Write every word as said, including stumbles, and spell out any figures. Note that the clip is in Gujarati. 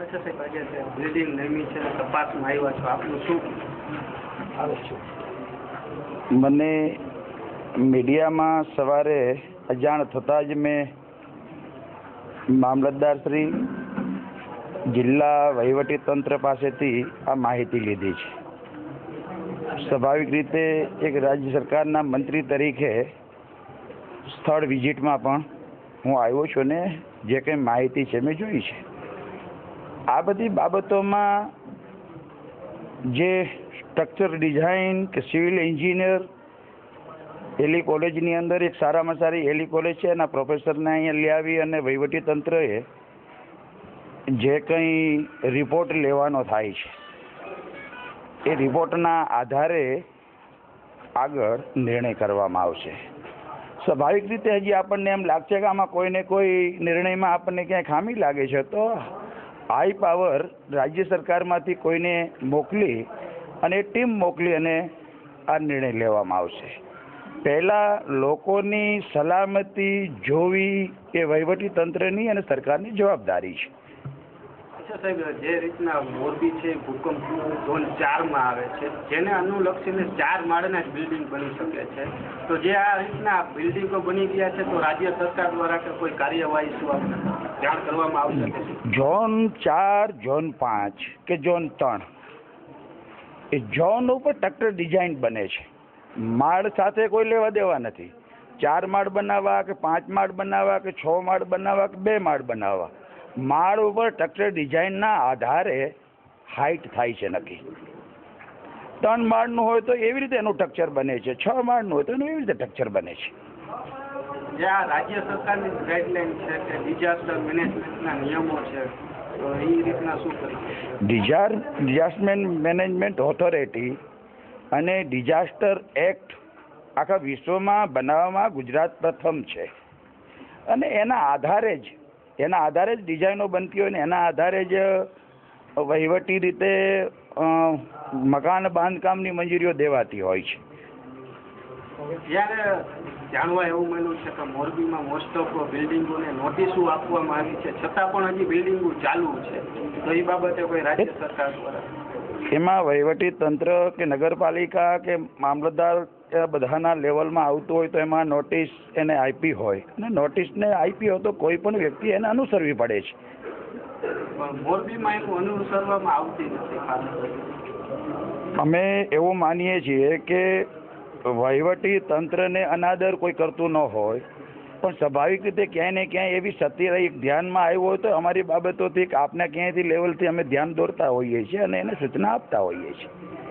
अच्छा साहेब, આજે બિલ્ડિંગ નમી છે, તપાસમાં આવ્યા છો, આપનું શું આવે છે? મને મીડિયામાં સવારે અજાણ થતાં જ મેં મામલતદાર શ્રી જિલ્લા વહીવટીતંત્ર પાસેથી આ માહિતી લીધી છે. સ્વાભાવિક રીતે એક રાજ્ય સરકારના મંત્રી તરીકે સ્થળ વિઝિટમાં પણ હું આવ્યો છું ને જે કંઈ માહિતી છે મેં જોઈ છે. આ બધી બાબતોમાં જે સ્ટ્રક્ચર ડિઝાઇન કે સિવિલ એન્જિનિયર એલી કોલેજની અંદર એક સારામાં સારી એલી કોલેજ છે, એના પ્રોફેસરને અહીંયા લઈ આવી અને વહીવટીતંત્રએ જે કંઈ રિપોર્ટ લેવાનો થાય છે એ રિપોર્ટના આધારે આગળ નિર્ણય કરવામાં આવશે. સ્વાભાવિક રીતે હજી આપણને એમ લાગશે કે આમાં કોઈને કોઈ નિર્ણયમાં આપણને ક્યાંય ખામી લાગે છે તો હાઈ પાવર રાજ્ય સરકારમાંથી કોઈને મોકલી અને ટીમ મોકલી અને આ નિર્ણય લેવામાં આવશે. પહેલાં લોકોની સલામતી જોવી એ વહીવટીતંત્રની અને સરકારની જવાબદારી છે. અચ્છા સાહેબ, જે રીતના મોરબી છે ભૂકંપ ઝોન ચારમાં આવે છે, જેને અનુલક્ષીને ચાર માળના જ બિલ્ડિંગ બની શકે છે, તો જે આ રીતના બિલ્ડિંગો બની ગયા છે તો રાજ્ય સરકાર દ્વારા કે કોઈ કાર્યવાહી શું જાણ કરવામાં આવશે? ઝોન ચાર, ઝોન પાંચ કે ઝોન ત્રણ એ ઝોન ઉપર સ્ટ્રક્ચર ડિઝાઇન બને છે. માળ સાથે કોઈ લેવા દેવા નથી. ચાર માળ બનાવવા કે પાંચ માળ બનાવવા કે છ માળ બનાવવા કે બે માળ બનાવવા, માળ ઉપર સ્ટ્રક્ચર ડિઝાઇનના આધારે હાઇટ થાય છે નક્કી. ત્રણ માળનું હોય તો એવી રીતે એનું સ્ટ્રક્ચર બને છે, છ માળનું હોય તો એનું એવી રીતે સ્ટ્રક્ચર બને છે. જે આ રાજ્ય સરકારની ગાઈડલાઈન છે કે ડિઝાસ્ટર મેનેજમેન્ટના નિયમો છે, તો એ રીતના શું કરી? ડિઝાર ડિઝાસ્ટર મેનેજમેન્ટ ઓથોરિટી અને ડિઝાસ્ટર એક્ટ આખા વિશ્વમાં બનાવવામાં ગુજરાત પ્રથમ છે અને એના આધારે જ એના આધારે જ ડિઝાઇનો બનતી હોય ને એના આધારે જ વહીવટી રીતે મકાન બાંધકામની મંજૂરીઓ દેવાતી હોય છે. જ્યારે જાણવા એવું મળ્યું છે કે મોરબીમાં મોસ્ટ ઓફ બિલ્ડિંગોને નોટિસો આપવામાં આવી છે, છતાં પણ હજી બિલ્ડિંગો ચાલુ છે, તો એ બાબતે કોઈ રાજ્ય સરકાર દ્વારા એમાં વહીવટીતંત્ર કે નગરપાલિકા કે મામલતદાર બધાના લેવલમાં આવતું હોય તો એમાં નોટિસ એને આપી હોય અને નોટિસને આપી હોય તો કોઈ પણ વ્યક્તિ એને અનુસરવી પડે છે. પણ મોરબીમાં એવું અનુસરવામાં આવતી નથી. અમે એવું માનીએ છીએ કે વહીવટીતંત્રને અનાદર કોઈ કરતું ન હોય, પણ સ્વાભાવિક રીતે ક્યાંય ને ક્યાંય એવી સત્ય એક ધ્યાનમાં આવ્યું હોય તો અમારી બાબતોથી આપના ક્યાંયથી લેવલથી અમે ધ્યાન દોરતા હોઈએ છીએ અને એને સૂચના આપતા હોઈએ છીએ.